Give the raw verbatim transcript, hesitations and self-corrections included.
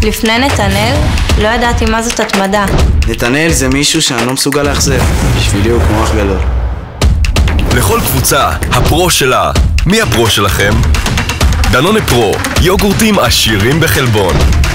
לפני נתנאל, לא ידעתי מה זאת התמדה. נתנאל זה מישהו שאני לא מסוגל לאכזב. בשבילי הוא כמו אח גדול. לכל קבוצה, הפרו שלה. מי הפרו שלכם? דנונה פרו, יוגורטים עשירים בחלבון.